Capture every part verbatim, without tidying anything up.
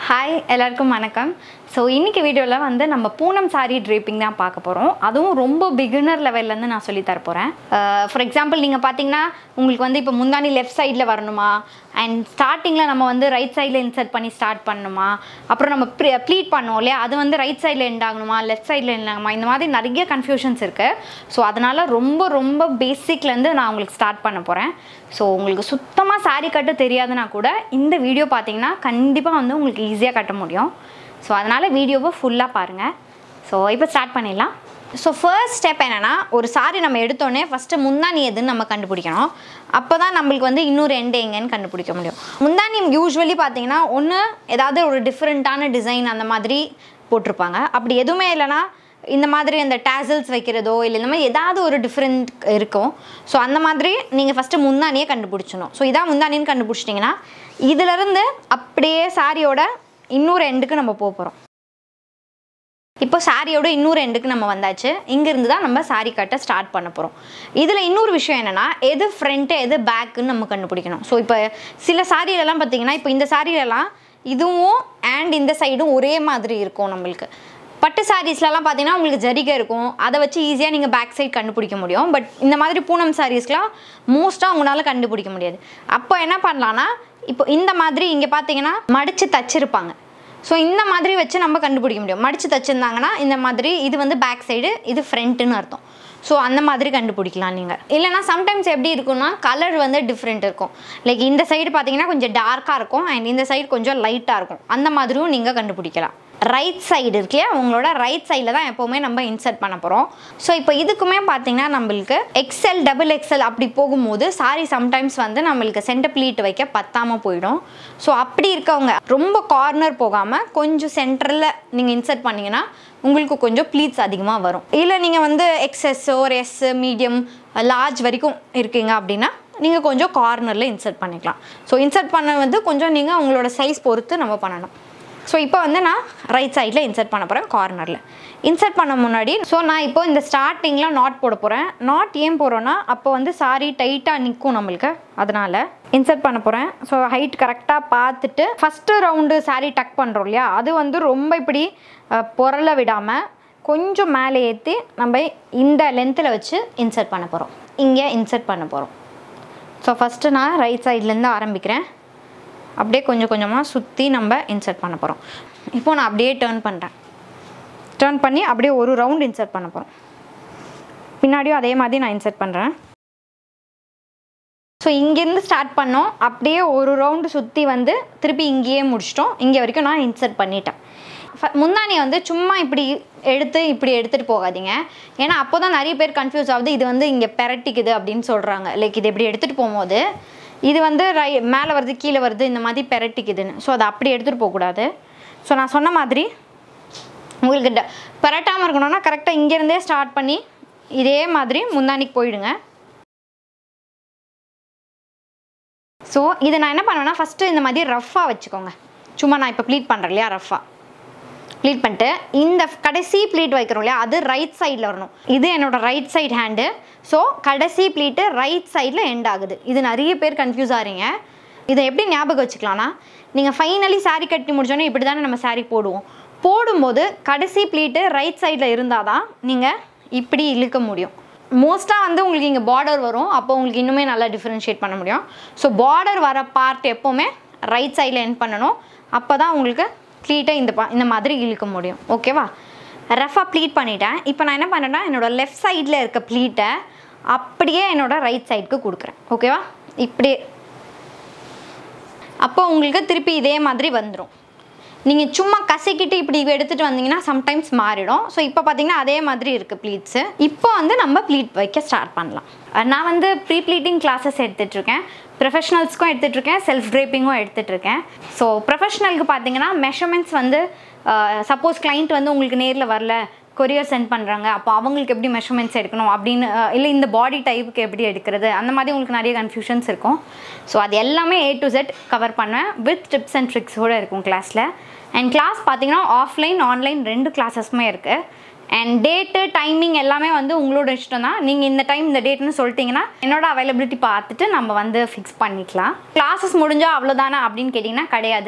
Hi, எல்லாருக்கும் வணக்கம். So இன்னைக்கு வீடியோல வந்து நம்ம பூனம் சாரி draping தான் பார்க்க போறோம். அதுவும் ரொம்ப beginner level ல இருந்து நான் சொல்லி தர போறேன். For example நீங்க பாத்தீங்கன்னா உங்களுக்கு வந்து இப்போ முந்தானி left sideல வரணுமா and startingல நம்ம வந்து right sideல insert பண்ணி start பண்ணனுமா அப்புறம் நம்ம pleat பண்ணோம் இல்லையா அது வந்து right sideல end ஆகணுமா left sideல end ஆகணுமா இந்த மாதிரி நிறைய confusions இருக்கு. So அதனால ரொம்ப ரொம்ப பேசிக்ல இருந்து நான் உங்களுக்கு ஸ்டார்ட் பண்ண போறேன். So உங்களுக்கு சுத்தமா saree கட்ட தெரியாதுனா கூட இந்த வீடியோ பாத்தீங்கன்னா கண்டிப்பா வந்து உங்களுக்கு ஈஸியா கட்ட முடியும். So அதனால வீடியோவை ஃபுல்லா பாருங்க. So இப்போ ஸ்டார்ட் பண்ணிடலாம். So first step என்னன்னா ஒரு saree நம்ம எடுத்தோனே first முந்தானி எதுன்னு நம்ம கண்டுபிடிக்கணும். அப்பதான் நமக்கு வந்து இன்னொரு எண்ட் எங்கன்னு கண்டுபிடிக்க முடியும். முந்தானி யூசுவலி பாத்தீங்கன்னா ஒன்னு ஏதாவது ஒரு டிஃபரண்டான டிசைன் அந்த மாதிரி போட்டுருப்பாங்க. அப்படி எதுவுமே இல்லனா இந்த மாதிரி அந்த tassels வைக்கிறதோ இல்ல இந்த மாதிரி ஏதாவது ஒரு டிஃபரண்ட் இருக்கும். சோ அந்த மாதிரி நீங்க ஃபர்ஸ்ட் முந்தானியை கண்டுபிடிச்சணும். சோ இதான் முந்தானின்னு கண்டுபிடிச்சிட்டீங்கன்னா இதில இருந்து அப்படியே சாரியோட இன்னொரு எண்டுக்கு நம்ம போக போறோம். இப்போ சாரியோட இன்னொரு எண்டுக்கு நம்ம வந்தாச்சு. இங்க இருந்து தான் நம்ம சாரி கட்ட ஸ்டார்ட் பண்ண போறோம். இதுல இன்னொரு விஷயம் என்னன்னா எது ஃப்ரண்ட் எது பேக்னு நம்ம கண்டுபிடிக்கணும். சோ இப்போ சில சாரில எல்லாம் பாத்தீங்கன்னா இப்போ இந்த சாரில எல்லாம் இதுவும் and இந்த சைடும் ஒரே மாதிரி இருக்கும் நமக்கு. பட்டு சாரீஸ்லாம் பாத்தீங்கன்னா உங்களுக்கு ஜரிகை இருக்கும். அத வச்சு ஈஸியா நீங்க பேக் சைடு கண்டுபிடிக்க முடியும். பட் இந்த மாதிரி பூனம் சாரீஸ்லாம் மோஸ்டா உங்களால கண்டுபிடிக்க முடியாது. அப்போ என்ன பண்ணலாம்னா இப்போ இந்த மாதிரி இங்க பாத்தீங்கன்னா மடிச்சு தச்சிருப்பாங்க. சோ இந்த மாதிரி வச்சு நம்ம கண்டுபிடிக்க முடியும். மடிச்சு தச்சிருந்தாங்கன்னா இந்த மாதிரி இது வந்து பேக் சைடு இது ஃப்ரண்ட்னு அர்த்தம். சோ அந்த மாதிரி கண்டுபிடிக்கலாம் நீங்க. இல்லனா சம்டைம்ஸ் எப்படி இருக்கும்னா கலர் வந்து டிஃபரண்ட் இருக்கும். லைக் இந்த சைடு பாத்தீங்கன்னா கொஞ்சம் டார்க்கா இருக்கும் and இந்த சைடு கொஞ்சம் லைட்டா இருக்கும். அந்த மாதிரியும் நீங்க கண்டுபிடிக்கலாம். ரைட் சைடு இருக்கே உங்களோட ரைட் சைடுல தான் எப்பவுமே நம்ம இன்சர்ட் பண்ண போறோம். சோ இப்போ இதுக்குமே பாத்தீங்கன்னா நமக்கு எக்ஸ்எல் டபுள் எக்ஸ்எல் அப்படி போகும்போது சாரி சம்டைம்ஸ் வந்து நமக்கு சென்டர் ப்ளீட் வைக்க பத்தாம போய்டும். சோ அப்படி இருக்கவங்க ரொம்ப கார்னர் போகாம கொஞ்சம் சென்டர்ல நீங்க இன்சர்ட் பண்ணீங்கன்னா உங்களுக்கு கொஞ்சம் ப்ளீட்ஸ் அதிகமா வரும். இல்ல நீங்க வந்து எக்ஸ்எஸ் ஒரு எஸ் மீடியம் லார்ஜ் வரைக்கும் இருக்கீங்க அப்படினா நீங்க கொஞ்சம் கார்னர்ல இன்சர்ட் பண்ணிக்கலாம். சோ இன்சர்ட் பண்ண வந்து கொஞ்சம் நீங்க உங்களோட சைஸ் பொறுத்து நம்ம பண்ணனும். சோ இப்போ வந்து நான் ரைட் சைடுல இன்சர்ட் பண்ண போறேன் கார்னர்ல. இன்சர்ட் பண்ண முன்னாடி சோ நான் இப்போ இந்த ஸ்டார்டிங்ல நாட் போட போறேன். நாட் ஏன் போறோம்னா அப்போ வந்து சாரி டைட்டா நிக்கும் நமக்கு. அதனால இன்சர்ட் பண்ண போறேன். சோ ஹைட் கரெக்ட்டா பார்த்துட்டு ஃபர்ஸ்ட் ரவுண்ட் சாரி டக் பண்றோம் இல்லையா அது வந்து ரொம்ப இப்படி பொறல விடாம கொஞ்சம் மேலே ஏத்தி நம்ம இந்த லெந்த்ல வச்சு இன்சர்ட் பண்ண போறோம். இங்க இன்சர்ட் பண்ண போறோம். சோ ஃபர்ஸ்ட் நான் ரைட் சைடுல இருந்து ஆரம்பிக்கிறேன். அப்படியே கொஞ்சம் கொஞ்சமா சுத்தி நம்ம இன்சர்ட் பண்ண போறோம். இப்போ நான் அப்படியே டர்ன் பண்றேன். டர்ன் பண்ணி அப்படியே ஒரு ரவுண்ட் இன்சர்ட் பண்ண போறோம். பின்னாடியும் அதே மாதிரி நான் இன்சர்ட் பண்றேன். சோ இங்க இருந்து ஸ்டார்ட் பண்ணோம். அப்படியே ஒரு ரவுண்ட் சுத்தி வந்து திருப்பி இங்கேயே முடிச்சிட்டோம். இங்க வரைக்கும் நான் இன்சர்ட் பண்ணிட்டேன். முந்தானி வந்து சும்மா இப்படி எடுத்து இப்படி எடுத்துட்டு போகாதீங்க. ஏன்னா அப்போதான் நிறைய பேர் கன்ஃபியூஸ் ஆகுது இது வந்து இங்க பெரட்டிக்குது அப்படின்னு சொல்றாங்க. லைக் இது இப்படி எடுத்துட்டு போகும்போது இது வந்து மேலே வருது கீழே வருது இந்த மாதிரி பெரட்டிக்குதுன்னு. ஸோ அதை அப்படி எடுத்துகிட்டு போகக்கூடாது. ஸோ நான் சொன்ன மாதிரி உங்களுக்கு பெரட்டாமல் இருக்கணும்னா கரெக்டாக இங்கேருந்தே ஸ்டார்ட் பண்ணி இதே மாதிரி முந்தானிக்கு போயிடுங்க. ஸோ இதை நான் என்ன பண்ணுவேன்னா ஃபஸ்ட்டு இந்த மாதிரி ரஃப்பாக வச்சுக்கோங்க. சும்மா நான் இப்போ ப்ளீட் பண்ணுறேன் இல்லையா ரஃப்பாக ப்ளீட் பண்ணிட்டு இந்த கடைசி ப்ளீட் வைக்கிறோம் இல்லையா அது ரைட் சைடில் வரணும். இது என்னோட ரைட் சைடு ஹேண்டு. ஸோ கடைசி ப்ளீட்டு ரைட் சைடில் எண்ட் ஆகுது. இது நிறைய பேர் கன்ஃபியூஸ் ஆகிறீங்க. இதை எப்படி ஞாபகம் வச்சுக்கலாம்னா நீங்கள் ஃபைனலி சாரீ கட்டி முடிச்சோன்னே இப்படி தானே நம்ம சாரீ போடுவோம். போடும்போது கடைசி ப்ளீட்டு ரைட் சைடில் இருந்தால் தான் நீங்கள் இப்படி இழுக்க முடியும். மோஸ்ட்டாக வந்து உங்களுக்கு இங்கே பார்டர் வரும். அப்போ உங்களுக்கு இன்னுமே நல்லா டிஃப்ரென்ஷியேட் பண்ண முடியும். ஸோ பார்டர் வர பார்ட் எப்போவுமே ரைட் சைடில் எண்ட் பண்ணணும். அப்போ தான் உங்களுக்கு ப்ளீட்டை இந்த இந்த மாதிரி இழுக்க முடியும். ஓகேவா? ரஃபாக ப்ளீட் பண்ணிட்டேன். இப்போ நான் என்ன பண்ணேன்னா என்னோட லெஃப்ட் சைடில் இருக்க ப்ளீட்டை அப்படியே என்னோட ரைட் சைடுக்கு கொடுக்குறேன். ஓகேவா? இப்படியே அப்போ உங்களுக்கு திருப்பி இதே மாதிரி வந்துடும். நீங்கள் சும்மா கசக்கிட்டு இப்படி எடுத்துகிட்டு வந்தீங்கன்னா சம்டைம்ஸ் மாறிடும். ஸோ இப்போ பார்த்தீங்கன்னா அதே மாதிரி இருக்குது ப்ளீட்ஸு. இப்போ வந்து நம்ம ப்ளீட் வைக்க ஸ்டார்ட் பண்ணலாம். நான் வந்து ப்ரீ ப்ளீட்டிங் கிளாஸஸ் எடுத்துகிட்ருக்கேன். ப்ரொஃபஷனல்ஸ்க்கும் எடுத்துகிட்ருக்கேன். செல்ஃப் ட்ரேப்பிங்கும் எடுத்துகிட்ருக்கேன். ஸோ ப்ரொஃபஷனலுக்கு பார்த்தீங்கன்னா மெஷர்மெண்ட்ஸ் வந்து சப்போஸ் கிளைண்ட் வந்து உங்களுக்கு நேரில் வரல கொரியர் சென்ட் பண்ணுறாங்க அப்போ அவங்களுக்கு எப்படி மெஷர்மெண்ட்ஸ் எடுக்கணும் அப்படின்னு இல்லை இந்த பாடி டைப்புக்கு எப்படி எடுக்கிறது அந்த மாதிரி உங்களுக்கு நிறைய கன்ஃபியூஷன்ஸ் இருக்கும். ஸோ அது எல்லாமே ஏ டு செட் கவர் பண்ணுவேன் வித் டிப்ஸ் அண்ட் ட்ரிக்ஸோடு இருக்கும் கிளாஸில். அண்ட் கிளாஸ் பார்த்தீங்கன்னா ஆஃப்லைன் ஆன்லைன் ரெண்டு கிளாஸஸுமே இருக்குது. அண்ட் டேட்டு டைமிங் எல்லாமே வந்து உங்களோட இஷ்டம் தான். நீங்கள் இந்த டைம் இந்த டேட்னு சொல்லிட்டீங்கன்னா என்னோட அவைலபிலிட்டி பார்த்துட்டு நம்ம வந்து ஃபிக்ஸ் பண்ணிக்கலாம். கிளாஸஸ் முடிஞ்சால் அவ்வளோதானா அப்படின்னு கேட்டிங்கன்னா கிடையாது.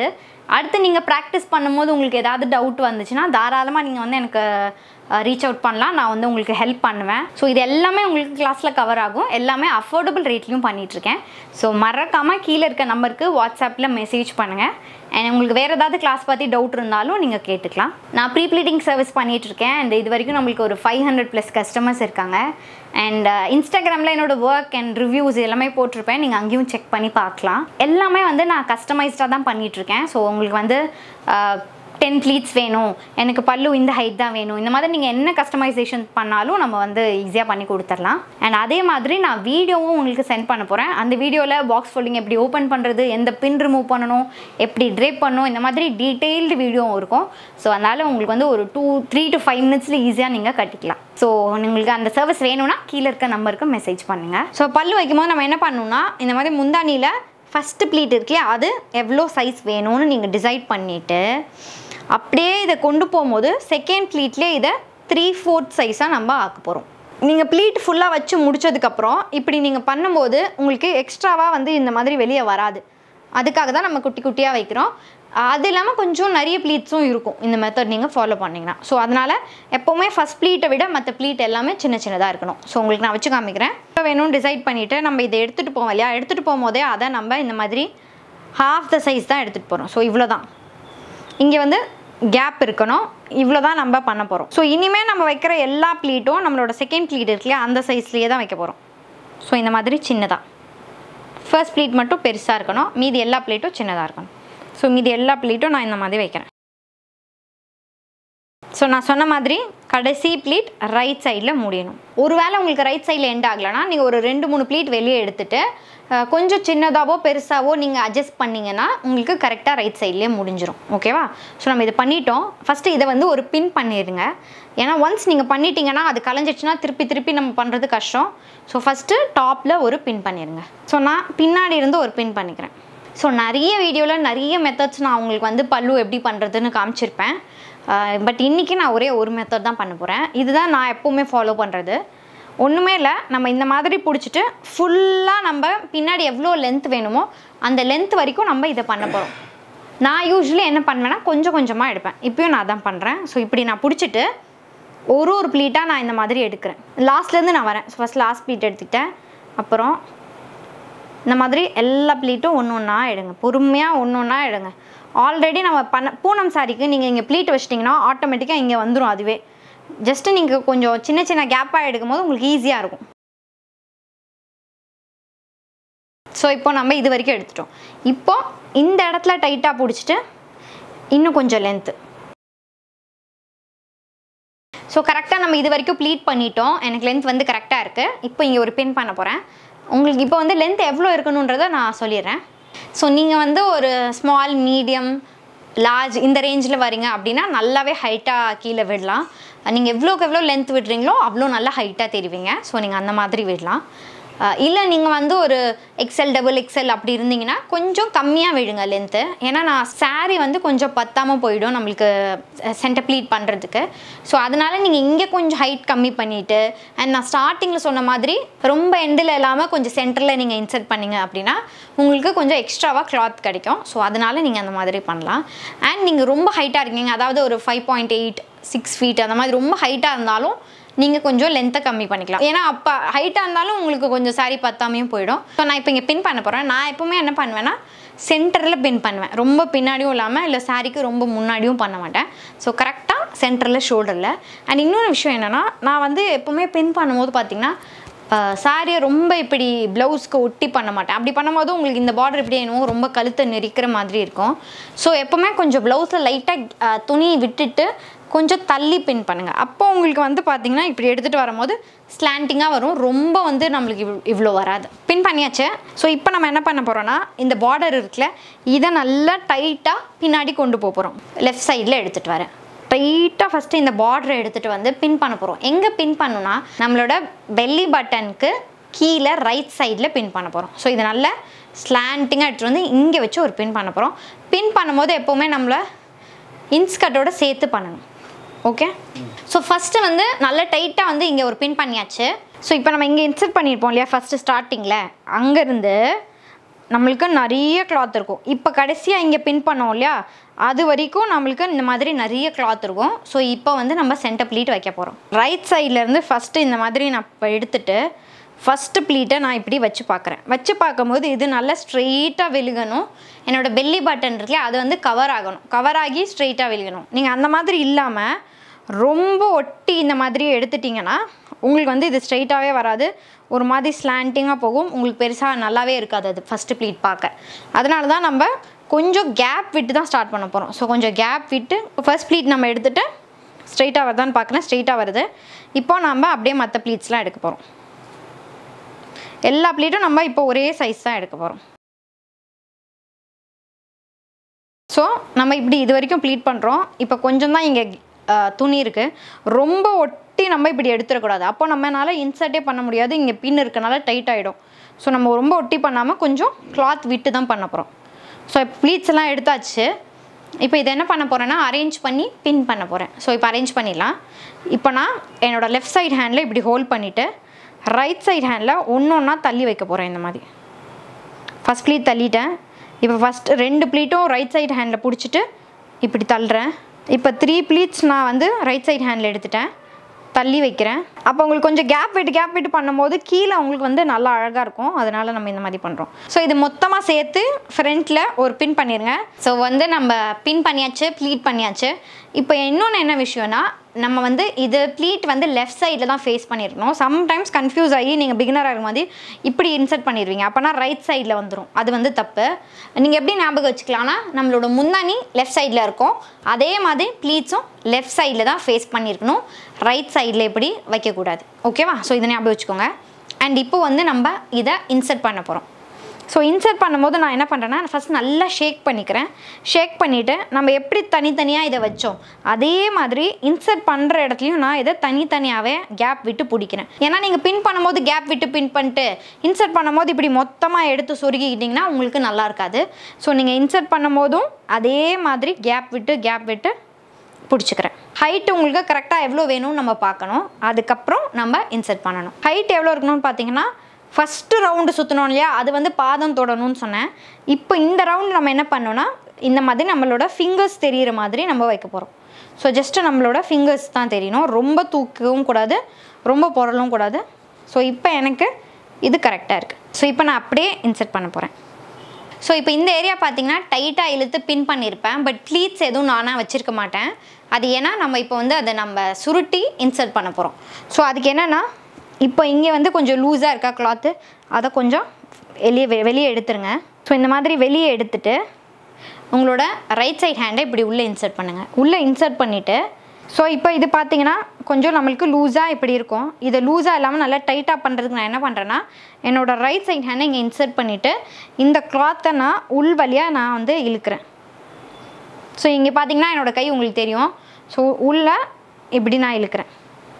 அடுத்து நீங்கள் ப்ராக்டிஸ் பண்ணும்போது உங்களுக்கு ஏதாவது டவுட் வந்துச்சுன்னா தாராளமாக நீங்கள் வந்து எனக்கு ரீச் அவுட் பண்ணலாம். நான் வந்து உங்களுக்கு ஹெல்ப் பண்ணுவேன். ஸோ இது எல்லாமே உங்களுக்கு கிளாஸில் கவர் ஆகும். எல்லாமே அஃபோர்டபுள் ரேட்லையும் பண்ணிகிட்ருக்கேன். ஸோ மறக்காமல் கீழே இருக்க நம்பருக்கு வாட்ஸ்அப்பில் மெசேஜ் பண்ணுங்கள். அண்ட் உங்களுக்கு வேறு ஏதாவது கிளாஸ் பற்றி டவுட் இருந்தாலும் நீங்கள் கேட்டுக்கலாம். நான் ப்ரீ ப்ளீட்டிங் சர்வீஸ் பண்ணிகிட்ருக்கேன். அண்ட் இது வரைக்கும் நம்மளுக்கு ஒரு ஃபைவ் ஹண்ட்ரட் ப்ளஸ் கஸ்டமர்ஸ் இருக்காங்க. அண்ட் இன்ஸ்டாகிராமில் என்னோடய ஒர்க் அண்ட் ரிவ்யூஸ் எல்லாமே போட்டிருப்பேன். நீங்கள் அங்கேயும் செக் பண்ணி பார்க்கலாம். எல்லாமே வந்து நான் கஸ்டமைஸ்டாக தான் பண்ணிகிட்ருக்கேன். ஸோ உங்களுக்கு வந்து டென் ப்ளீட்ஸ் வேணும், எனக்கு பல்லு இந்த ஹைட் தான் வேணும், இந்த மாதிரி நீங்கள் என்ன கஸ்டமைசேஷன் பண்ணாலும் நம்ம வந்து ஈஸியாக பண்ணி கொடுத்துடலாம். அண்ட் அதே மாதிரி நான் வீடியோவும் உங்களுக்கு சென்ட் பண்ண போகிறேன். அந்த வீடியோவில் பாக்ஸ் ஃபோல்டிங் எப்படி ஓப்பன் பண்ணுறது, எந்த பின் ரிமூவ் பண்ணணும், எப்படி ட்ரேப் பண்ணணும், இந்த மாதிரி டீட்டெயில்டு வீடியோவும் இருக்கும். ஸோ அதனால் உங்களுக்கு வந்து ஒரு டூ த்ரீ டு ஃபைவ் மினிட்ஸில் ஈஸியாக நீங்கள் கட்டிக்கலாம். ஸோ உங்களுக்கு அந்த சர்வீஸ் வேணும்னா கீழே இருக்க நம்பருக்கு மெசேஜ் பண்ணுங்கள். ஸோ பல்லு வைக்கும்போது நம்ம என்ன பண்ணணும்னா இந்த மாதிரி முந்தானியில் ஃபஸ்ட்டு ப்ளீட் இருக்குல்லையா, அது எவ்வளோ சைஸ் வேணும்னு நீங்கள் டிசைட் பண்ணிவிட்டு அப்படியே இதை கொண்டு போகும்போது செகண்ட் ப்ளீட்லேயே இதை த்ரீ ஃபோர்த் சைஸாக நம்ம ஆக்க போகிறோம். நீங்கள் ப்ளீட் ஃபுல்லாக வச்சு முடிச்சதுக்கப்புறம் இப்படி நீங்கள் பண்ணும்போது உங்களுக்கு எக்ஸ்ட்ராவாக வந்து இந்த மாதிரி வெளியே வராது. அதுக்காக தான் நம்ம குட்டி குட்டியாக வைக்கிறோம். அது இல்லாமல் கொஞ்சம் நிறைய ப்ளீட்ஸும் இருக்கும் இந்த மெத்தட் நீங்கள் ஃபாலோ பண்ணிங்கன்னா. ஸோ அதனால் எப்போவுமே ஃபஸ்ட் ப்ளீட்டை விட மற்ற ப்ளீட் எல்லாமே சின்ன சின்னதாக இருக்கணும். ஸோ உங்களுக்கு நான் வச்சு காமிக்கிறேன். இப்போ வேணும்னு டிசைட் பண்ணிவிட்டு நம்ம இதை எடுத்துகிட்டு போவோம் இல்லையா, எடுத்துகிட்டு போகும்போதே அதை நம்ம இந்த மாதிரி ஹாஃப் த சைஸ் தான் எடுத்துகிட்டு போகிறோம். ஸோ இவ்வளோ தான், இங்கே வந்து கேப் இருக்கணும், இவ்வளோ தான் நம்ம பண்ண போகிறோம். ஸோ இனிமேல் நம்ம வைக்கிற எல்லா ப்ளீட்டும் நம்மளோட செகண்ட் ப்ளீட் இருக்குல்லையா அந்த சைஸ்லேயே தான் வைக்க போகிறோம். ஸோ இந்த மாதிரி சின்னதாக ஃபர்ஸ்ட் ப்ளீட் மட்டும் பெருசாக இருக்கணும், மீதி எல்லா ப்ளீட்டும் சின்னதாக இருக்கணும். ஸோ மீதி எல்லா ப்ளீட்டும் நான் இந்த மாதிரி வைக்கிறேன். ஸோ நான் சொன்ன மாதிரி கடைசி ப்ளீட் ரைட் சைடில் முடியணும். ஒருவேளை உங்களுக்கு ரைட் சைடில் எண்ட் ஆகலைன்னா நீங்கள் ஒரு ரெண்டு மூணு ப்ளீட் வெளியே எடுத்துகிட்டு கொஞ்சம் சின்னதாவோ பெருசாவோ நீங்கள் அட்ஜஸ்ட் பண்ணிங்கன்னா உங்களுக்கு கரெக்டாக ரைட் சைட்லேயே முடிஞ்சிடும். ஓகேவா? ஸோ நம்ம இதை பண்ணிட்டோம். ஃபஸ்ட்டு இதை வந்து ஒரு பின் பண்ணிடுங்க. ஏன்னா ஒன்ஸ் நீங்கள் பண்ணிட்டீங்கன்னா அது கலைஞ்சிடுச்சுன்னா திருப்பி திருப்பி நம்ம பண்ணுறது கஷ்டம். ஸோ ஃபஸ்ட்டு டாப்பில் ஒரு பின் பண்ணிடுங்க. ஸோ நான் பின்னாடி இருந்து ஒரு பின் பண்ணிக்கிறேன். ஸோ நிறைய வீடியோவில் நிறைய மெத்தட்ஸ் நான் உங்களுக்கு வந்து பல்லு எப்படி பண்ணுறதுன்னு காமிச்சிருப்பேன். பட் இன்றைக்கி நான் ஒரே ஒரு மெத்தட் தான் பண்ண போகிறேன். இதுதான் நான் எப்போவுமே ஃபாலோ பண்ணுறது. ஒன்றுமே இல்லை, நம்ம இந்த மாதிரி பிடிச்சிட்டு ஃபுல்லாக நம்ம பின்னாடி எவ்வளோ லென்த் வேணுமோ அந்த லென்த் வரைக்கும் நம்ம இதை பண்ண போகிறோம். நான் யூஸ்வலி என்ன பண்ணுவேன்னா கொஞ்சம் கொஞ்சமாக எடுப்பேன். இப்போயும் நான் தான் பண்ணுறேன். ஸோ இப்படி நான் பிடிச்சிட்டு ஒரு ஒரு ப்ளீட்டாக நான் இந்த மாதிரி எடுக்கிறேன். லாஸ்ட்லேருந்து நான் வரேன். ஸோ ஃபஸ்ட் லாஸ்ட் ப்ளீட் எடுத்துக்கிட்டேன். அப்புறம் இந்த மாதிரி எல்லா ப்ளீட்டும் ஒன்று ஒன்றா எடுங்க, பொறுமையாக ஒன்று ஒன்றா எடுங்க. ஆல்ரெடி நம்ம பண்ண பூனம் சாரிக்கு நீங்கள் இங்கே ப்ளீட் வச்சிட்டிங்கன்னா ஆட்டோமேட்டிக்காக இங்கே வந்துடும். அதுவே ஜஸ்ட்டு நீங்கள் கொஞ்சம் சின்ன சின்ன கேப்பாக எடுக்கும் போது உங்களுக்கு ஈஸியாக இருக்கும். ஸோ இப்போ நம்ம இது வரைக்கும் எடுத்துட்டோம். இப்போ இந்த இடத்துல டைட்டாக பிடிச்சிட்டு இன்னும் கொஞ்சம் லென்த்து. ஸோ கரெக்டாக நம்ம இது வரைக்கும் ப்ளீட் பண்ணிட்டோம். எனக்கு லென்த் வந்து கரெக்டாக இருக்குது. இப்போ இங்கே ஒரு பின் பண்ண போகிறேன். உங்களுக்கு இப்போ வந்து லென்த் எவ்வளோ இருக்கணுன்றதை நான் சொல்லிடுறேன். ஸோ நீங்கள் வந்து ஒரு ஸ்மால், மீடியம், லார்ஜ் இந்த ரேஞ்சில் வரீங்க அப்படின்னா நல்லாவே ஹைட்டாக கீழே விடலாம். நீங்கள் எவ்வளோக்கு எவ்வளோ லென்த் விடுறீங்களோ அவ்வளோ நல்லா ஹைட்டாக தெரிவிங்க. ஸோ நீங்கள் அந்த மாதிரி விடலாம். இல்லை நீங்கள் வந்து ஒரு எக்ஸ்எல், டபுள் எக்ஸ்எல் அப்படி இருந்தீங்கன்னா கொஞ்சம் கம்மியாக விடுங்க லென்த்து. ஏன்னா நான் சாரீ வந்து கொஞ்சம் பத்தாமல் போயிடும் நம்மளுக்கு சென்டர் ப்ளீட் பண்ணுறதுக்கு. ஸோ அதனால் நீங்கள் இங்கே கொஞ்சம் ஹைட் கம்மி பண்ணிவிட்டு அண்ட் நான் ஸ்டார்டிங்கில் சொன்ன மாதிரி ரொம்ப எண்டில் இல்லாமல் கொஞ்சம் சென்டரில் நீங்கள் இன்சர்ட் பண்ணிங்க அப்படின்னா உங்களுக்கு கொஞ்சம் எக்ஸ்ட்ராவாக கிளாத் கிடைக்கும். ஸோ அதனால் நீங்கள் அந்த மாதிரி பண்ணலாம். அண்ட் நீங்கள் ரொம்ப ஹைட்டாக இருக்கீங்க, அதாவது ஒரு five point eight six feet அந்த மாதிரி ரொம்ப ஹைட்டாக இருந்தாலும் நீங்கள் கொஞ்சம் லென்த்தை கம்மி பண்ணிக்கலாம். ஏன்னா அப்போ ஹைட்டாக இருந்தாலும் உங்களுக்கு கொஞ்சம் சாரி பத்தாமையும் போயிடும். ஸோ நான் இப்போ இங்கே பின் பண்ண போகிறேன். நான் எப்போவுமே என்ன பண்ணுவேன்னா சென்டரில் பின் பண்ணுவேன். ரொம்ப பின்னாடியும் இல்லாமல் இல்லை சாரிக்கு ரொம்ப முன்னாடியும் பண்ண மாட்டேன். ஸோ கரெக்டாக சென்டரில், ஷோல்டரில். அண்ட் இன்னொரு விஷயம் என்னென்னா நான் வந்து எப்போவுமே பின் பண்ணும்போது பார்த்திங்கன்னா சாரியை ரொம்ப இப்படி ப்ளவுஸ்க்கு ஒட்டி பண்ண மாட்டேன். அப்படி பண்ணும்போது உங்களுக்கு இந்த பார்டர் இப்படி என்னவோ ரொம்ப கழுத்தை நெரிக்கிற மாதிரி இருக்கும். ஸோ எப்போவுமே கொஞ்சம் ப்ளவுஸில் லைட்டாக துணி விட்டுட்டு கொஞ்சம் தள்ளி பின் பண்ணுங்கள். அப்போ உங்களுக்கு வந்து பார்த்திங்கன்னா இப்படி எடுத்துகிட்டு வரும்போது ஸ்லாண்டிங்காக வரும். ரொம்ப வந்து நம்மளுக்கு இவ் இவ்வளோ வராது. பின் பண்ணியாச்சு. ஸோ இப்போ நம்ம என்ன பண்ண போகிறோன்னா இந்த பார்டர் இருக்குல்ல இதை நல்லா டைட்டாக பின்னாடி கொண்டு போக போகிறோம். லெஃப்ட் சைடில் எடுத்துகிட்டு வரேன். டைட்டாக ஃபஸ்ட்டு இந்த பார்டரை எடுத்துகிட்டு வந்து பின் பண்ண போகிறோம். எங்கே பின் பண்ணுன்னா நம்மளோட பெல்லி பட்டனுக்கு கீழே ரைட் சைடில் பின் பண்ண போகிறோம். ஸோ இது நல்லா ஸ்லாண்டிங்காக எடுத்துகிட்டு வந்து இங்கே வச்சு ஒரு பின் பண்ண போகிறோம். பின் பண்ணும்போது எப்போவுமே நம்மளை இன்ஸ்கர்ட்டோட சேர்த்து பண்ணணும். ஓகே? ஸோ ஃபஸ்ட்டு வந்து நல்லா டைட்டாக வந்து இங்கே ஒரு பின் பண்ணியாச்சு. ஸோ இப்போ நம்ம இங்கே இன்சர்ட் பண்ணியிருப்போம் இல்லையா ஃபஸ்ட்டு ஸ்டார்டிங்கில், அங்கேருந்து நம்மளுக்கு நிறைய கிளாத் இருக்கும். இப்போ கடைசியாக இங்கே பின் பண்ணோம் இல்லையா, அது வரைக்கும் நம்மளுக்கு இந்த மாதிரி நிறைய கிளாத் இருக்கும். ஸோ இப்போ வந்து நம்ம சென்டர் ப்ளீட் வைக்க போகிறோம். ரைட் சைட்லேருந்து ஃபஸ்ட்டு இந்த மாதிரி நான் இப்போ எடுத்துகிட்டு ஃபஸ்ட்டு ப்ளீட்டை நான் இப்படி வச்சு பார்க்குறேன். வச்சு பார்க்கும்போது இது நல்லா ஸ்ட்ரெயிட்டாக விழுகணும். என்னோடய பெல்லி பட்டன் இருக்குல்லையா, அது வந்து கவர் ஆகணும். கவர் ஆகி ஸ்ட்ரெயிட்டாக விழுகணும். நீங்கள் அந்த மாதிரி இல்லாமல் ரொம்ப ஒட்டி இந்த மாதிரி எடுத்துட்டிங்கன்னா உங்களுக்கு வந்து இது ஸ்ட்ரெயிட்டாகவே வராது, ஒரு மாதிரி ஸ்லாண்டிங்காக போகும். உங்களுக்கு பெருசாக நல்லாவே இருக்காது அது ஃபஸ்ட்டு ப்ளீட் பார்க்க. அதனால தான் நம்ம கொஞ்சம் கேப் விட்டு தான் ஸ்டார்ட் பண்ண போகிறோம். ஸோ கொஞ்சம் கேப் விட்டு ஃபர்ஸ்ட் ப்ளீட் நம்ம எடுத்துகிட்டு ஸ்ட்ரெயிட்டாக வருதான்னு பார்க்குறேன். ஸ்ட்ரெயிட்டாக வருது. இப்போ நம்ம அப்படியே மற்ற ப்ளீட்ஸ்லாம் எடுக்க போகிறோம். எல்லா ப்ளீட்டும் நம்ம இப்போ ஒரே சைஸ் தான் எடுக்க போகிறோம். ஸோ நம்ம இப்படி இது வரைக்கும் ப்ளீட் பண்ணுறோம். இப்போ கொஞ்சம் தான் இங்கே துணி இருக்குது. ரொம்ப ஒட்டி நம்ம இப்படி எடுத்துடக்கூடாது. அப்போ நம்மளால இன்சர்ட்டே பண்ண முடியாது. இங்கே பின் இருக்கனால டைட் ஆகிடும். ஸோ நம்ம ரொம்ப ஒட்டி பண்ணாமல் கொஞ்சம் கிளாத் விட்டு தான் பண்ண போகிறோம். ஸோ இப்போ ப்ளீட்ஸ் எல்லாம் எடுத்தாச்சு. இப்போ இதை என்ன பண்ண போகிறேன்னா அரேஞ்ச் பண்ணி பின் பண்ண போகிறேன். ஸோ இப்போ அரேஞ்ச் பண்ணிடலாம். இப்போ நான் என்னோடய லெஃப்ட் சைட் ஹேண்டில் இப்படி ஹோல்ட் பண்ணிவிட்டு ரைட் சைட் ஹேண்டில் ஒன்று ஒன்றா தள்ளி வைக்க போகிறேன். இந்த மாதிரி ஃபஸ்ட் ப்ளீட் தள்ளிட்டேன். இப்போ ஃபஸ்ட்டு ரெண்டு ப்ளீட்டும் ரைட் சைட் ஹேண்டில் பிடிச்சிட்டு இப்படி தள்ளுறேன். இப்போ த்ரீ ப்ளீட்ஸ் நான் வந்து ரைட் சைட் ஹேண்டில் எடுத்துட்டேன், தள்ளி வைக்கிறேன். அப்போ உங்களுக்கு கொஞ்சம் கேப் விட்டு கேப் விட்டு பண்ணும்போது கீழே உங்களுக்கு வந்து நல்லா அழகாக இருக்கும். அதனால் நம்ம இந்த மாதிரி பண்ணுறோம். ஸோ இது மொத்தமாக சேர்த்து ஃப்ரண்ட்டில் ஒரு பின் பண்ணிடுங்க. ஸோ வந்து நம்ம பின் பண்ணியாச்சு, ப்ளீட் பண்ணியாச்சு. இப்போ இன்னொன்று என்ன விஷயம்னா, நம்ம வந்து இது ப்ளீட் வந்து லெஃப்ட் சைடில் தான் ஃபேஸ் பண்ணியிருக்கணும். சம்டைம்ஸ் கன்ஃபியூஸ் ஆகி நீங்கள் பிகினராக இருக்கும் போது இப்படி இன்சர்ட் பண்ணிடுவீங்க. அப்போனா ரைட் சைடில் வந்துடும். அது வந்து தப்பு. நீங்கள் எப்படி ஞாபகம் வச்சுக்கலாம்னா, நம்மளோட முந்தானி லெஃப்ட் சைடில் இருக்கும், அதே மாதிரி ப்ளீட்ஸும் லெஃப்ட் சைடில் தான் ஃபேஸ் பண்ணியிருக்கணும். ரைட் சைடில் இப்படி வைக்கக்கூடாது. ஓகேவா? ஸோ இதை ஞாபகம் வச்சுக்கோங்க. அண்ட் இப்போ வந்து நம்ம இதை இன்சர்ட் பண்ண போகிறோம். ஸோ இன்சர்ட் பண்ணும்போது நான் என்ன பண்ணுறேன்னா, ஃபஸ்ட் நல்லா ஷேக் பண்ணிக்கிறேன். ஷேக் பண்ணிவிட்டு நம்ம எப்படி தனித்தனியாக இதை வச்சோம் அதே மாதிரி இன்சர்ட் பண்ணுற இடத்துலையும் நான் இதை தனித்தனியாகவே கேப் விட்டு பிடிக்கிறேன். ஏன்னா நீங்கள் பின் பண்ணும்போது கேப் விட்டு பின் பண்ணிட்டு இன்சர்ட் பண்ணும்போது இப்படி மொத்தமாக எடுத்து சொருகிக்கிட்டிங்கன்னா உங்களுக்கு நல்லா இருக்காது. ஸோ நீங்கள் இன்சர்ட் பண்ணும்போதும் அதே மாதிரி கேப் விட்டு கேப் விட்டு பிடிச்சிக்கிறேன். ஹைட் உங்களுக்கு கரெக்டாக எவ்வளோ வேணும்னு நம்ம பார்க்கணும். அதுக்கப்புறம் நம்ம இன்சர்ட் பண்ணணும். ஹைட் எவ்வளோ இருக்கணும்னு பார்த்தீங்கன்னா, ஃபஸ்ட்டு ரவுண்டு சுற்றணும் இல்லையா, அது வந்து பாதம் தொடணும்னு சொன்னேன். இப்போ இந்த ரவுண்டு நம்ம என்ன பண்ணோன்னா, இந்த மாதிரி நம்மளோட ஃபிங்கர்ஸ் தெரிகிற மாதிரி நம்ம வைக்க போகிறோம். ஸோ ஜஸ்ட்டு நம்மளோட ஃபிங்கர்ஸ் தான் தெரியணும். ரொம்ப தூக்கவும் கூடாது, ரொம்ப புரளவும் கூடாது. ஸோ இப்போ எனக்கு இது கரெக்டாக இருக்குது. ஸோ இப்போ நான் அப்படியே இன்சர்ட் பண்ண போகிறேன். ஸோ இப்போ இந்த ஏரியா பார்த்தீங்கன்னா டைட்டாக இழுத்து பின் பண்ணியிருப்பேன். பட் ப்ளீட்ஸ் எதுவும் நானாக வச்சுருக்க மாட்டேன். அது ஏன்னா நம்ம இப்போ வந்து அதை நம்ம சுருட்டி இன்சர்ட் பண்ண போகிறோம். ஸோ அதுக்கு என்னென்னா, இப்போ இங்கே வந்து கொஞ்சம் லூஸாக இருக்கா கிளாத்து, அதை கொஞ்சம் வெளியே வெளியே எடுத்துருங்க. ஸோ இந்த மாதிரி வெளியே எடுத்துட்டு உங்களோட ரைட் சைட் ஹேண்டை இப்படி உள்ளே இன்சர்ட் பண்ணுங்கள். உள்ளே இன்சர்ட் பண்ணிவிட்டு ஸோ இப்போ இது பார்த்தீங்கன்னா கொஞ்சம் நம்மளுக்கு லூஸாக இப்படி இருக்கும். இதை லூஸாக இல்லாமல் நல்லா டைட்டாக பண்ணுறதுக்கு நான் என்ன பண்ணுறேன்னா, என்னோடய ரைட் சைட் ஹேண்டை இங்கே இன்சர்ட் பண்ணிவிட்டு இந்த கிளாத்தை நான் உள் வழியாக நான் வந்து இழுக்கிறேன். ஸோ இங்கே பார்த்தீங்கன்னா என்னோடய கை உங்களுக்கு தெரியும். ஸோ உள்ளே இப்படி நான் இழுக்கிறேன்.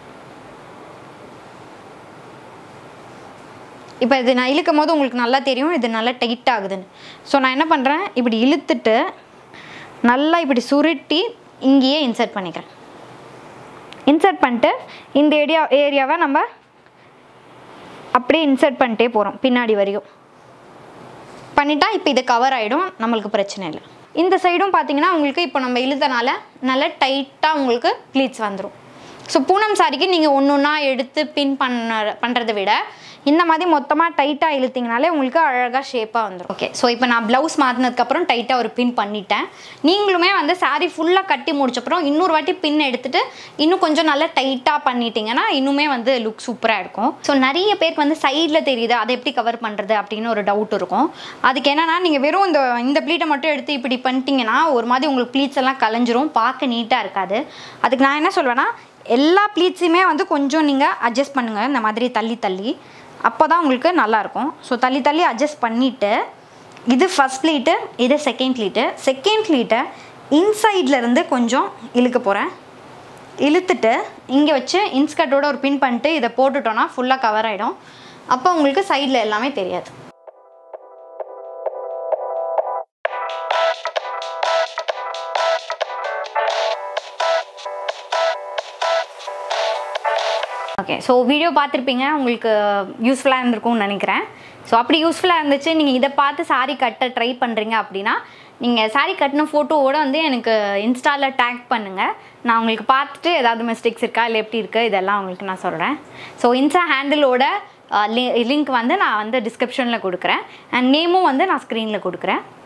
இப்போ இது நான் இழுக்கும் போது உங்களுக்கு நல்லா தெரியும் இது நல்லா டைட் ஆகுதுன்னு. ஸோ நான் என்ன பண்ணுறேன், இப்படி இழுத்துட்டு நல்லா இப்படி சுருட்டி இங்கேயே இன்சர்ட் பண்ணிக்கிறேன். இன்சர்ட் பண்ணிட்டு இந்த ஏரியா ஏரியாவை நம்ம அப்படியே இன்சர்ட் பண்ணிட்டே போகிறோம் பின்னாடி வரைக்கும். பண்ணிட்டா இப்போ இது கவர் ஆகிடும், நம்மளுக்கு பிரச்சனை இல்லை. இந்த சைடும் பார்த்தீங்கன்னா உங்களுக்கு இப்போ நம்ம இழுத்தனால நல்லா டைட்டாக உங்களுக்கு ப்ளீட்ஸ் வந்துடும். ஸோ பூனம் சாரிக்கு நீங்கள் ஒன்று ஒன்றா எடுத்து பின் பண்ண பண்ணுறதை விட இந்த மாதிரி மொத்தமாக டைட்டாக இழுத்திங்கனாலே உங்களுக்கு அழகாக ஷேப்பாக வந்துடும். ஓகே, ஸோ இப்போ நான் ப்ளவுஸ் மாற்றினதுக்கப்புறம் டைட்டாக ஒரு பின் பண்ணிட்டேன். நீங்களுமே வந்து சாரீ ஃபுல்லாக கட்டி முடிச்சப்பறம் இன்னொரு வாட்டி பின் எடுத்துகிட்டு இன்னும் கொஞ்சம் நல்லா டைட்டாக பண்ணிட்டீங்கன்னா இன்னுமே வந்து லுக் சூப்பராக இருக்கும். ஸோ நிறைய பேருக்கு வந்து சைடில் தெரியுது, அதை எப்படி கவர் பண்ணுறது அப்படின்னு ஒரு டவுட் இருக்கும். அதுக்கு என்னென்னா, நீங்கள் வெறும் இந்த இந்த ப்ளீட்டை மட்டும் எடுத்து இப்படி பண்ணிட்டீங்கன்னா ஒரு மாதிரி உங்களுக்கு ப்ளீட்ஸ் எல்லாம் கலைஞ்சிரும், பார்க்க நீட்டாக இருக்காது. அதுக்கு நான் என்ன சொல்வேன்னா, எல்லா ப்ளீட்ஸுமே வந்து கொஞ்சம் நீங்கள் அட்ஜஸ்ட் பண்ணுங்கள், இந்த மாதிரி தள்ளி தள்ளி, அப்போ தான் உங்களுக்கு நல்லாயிருக்கும். ஸோ தள்ளி தள்ளி அட்ஜஸ்ட் பண்ணிவிட்டு இது ஃபஸ்ட் ப்ளீட்டு, இது செகண்ட் ப்ளீட்டு. செகண்ட் ப்ளீட்டை இன்சைட்லேருந்து கொஞ்சம் இழுக்க போகிறேன். இழுத்துட்டு இங்கே வச்சு இன்ஸ்கர்ட்டோட ஒரு பின் பண்ணிட்டு இதை போட்டுட்டோன்னா ஃபுல்லாக கவர் ஆகிடும். அப்போ உங்களுக்கு சைடில் எல்லாமே தெரியாது. ஓகே, ஸோ வீடியோ பார்த்துருப்பீங்க, உங்களுக்கு யூஸ்ஃபுல்லாக இருந்திருக்கும்னு நினைக்கிறேன். ஸோ அப்படி யூஸ்ஃபுல்லாக இருந்துச்சு, நீங்கள் இதை பார்த்து சாரீ கட்ட ட்ரை பண்ணுறீங்க அப்படின்னா நீங்கள் சாரீ கட்டின ஃபோட்டோவோடு வந்து எனக்கு இன்ஸ்டாவில் டேக் பண்ணுங்கள். நான் உங்களுக்கு பார்த்துட்டு ஏதாவது மிஸ்டேக்ஸ் இருக்கா இல்லை எப்படி இருக்குது இதெல்லாம் உங்களுக்கு நான் சொல்கிறேன். ஸோ இன்ஸ்டா ஹேண்டிலோட லிங்க் வந்து நான் வந்து டிஸ்கிரிப்ஷனில் கொடுக்குறேன், அண்ட் நேமும் வந்து நான் ஸ்க்ரீனில் கொடுக்குறேன்.